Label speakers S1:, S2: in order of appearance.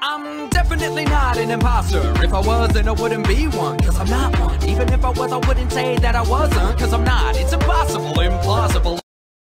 S1: I'm definitely not an imposter. If I was, then I wouldn't be one, cause I'm not one. Even if I was, I wouldn't say that I wasn't, cause I'm not. It's impossible, implausible.